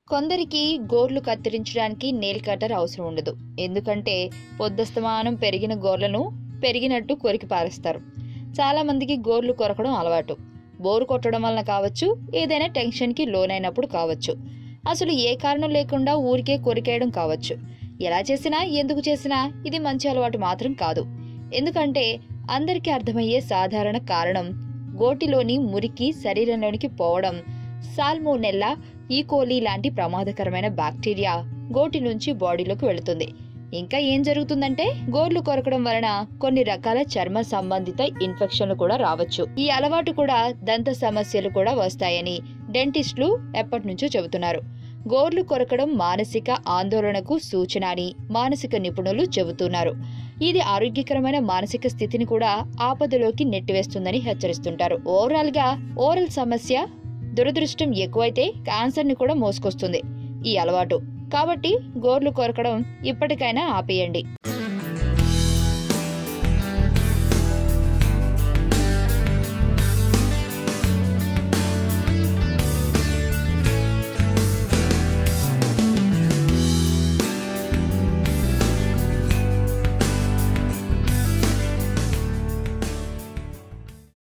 కొందరికి గోర్లు కత్తిరించడానికి నెయిల్ కటర్ అవసరం ఉండదు. ఎందుకంటే పొద్దస్తమానం పెరిగిన గోర్లను పెరిగినట్టు కొరికి పారేస్తారు. చాలా మందికి గోర్లు కొరకడం అలవాటు. బోరు కొట్టడం వలన కావచ్చు, ఏదైనా టెన్షన్కి లోనైనప్పుడు కావచ్చు, అసలు ఏ కారణం లేకుండా ఊరికే కొరికేయడం కావచ్చు. ఎలా చేసినా ఎందుకు చేసినా ఇది మంచి అలవాటు మాత్రం కాదు. ఎందుకంటే అందరికీ అర్థమయ్యే సాధారణ కారణం గోటిలోని మురికి శరీరంలోనికి పోవడం. సాల్మోనెల్లా, ఈకోలీ లాంటి ప్రమాదకరమైన బ్యాక్టీరియా గోటి నుంచి బాడీలోకి వెళుతుంది. ఇంకా ఏం జరుగుతుందంటే గోర్లు కొరకడం వలన కొన్ని రకాల చర్మ సంబంధిత ఇన్ఫెక్షన్లు కూడా రావచ్చు. ఈ అలవాటు కూడా దంత సమస్యలు కూడా వస్తాయని డెంటిస్టులు ఎప్పటినుంచో చెబుతున్నారు. గోర్లు కొరకడం మానసిక ఆందోళనకు సూచన అని మానసిక నిపుణులు చెబుతున్నారు. ఇది ఆరోగ్యకరమైన మానసిక స్థితిని కూడా ఆపదలోకి నెట్టివేస్తుందని హెచ్చరిస్తుంటారు. ఓవరాల్ గా ఓరల్ సమస్య దురదృష్టం ఎక్కువైతే క్యాన్సర్ ని కూడా మోసుకొస్తుంది ఈ అలవాటు. కాబట్టి గోర్లు కొరకడం ఇప్పటికైనా ఆపేయండి.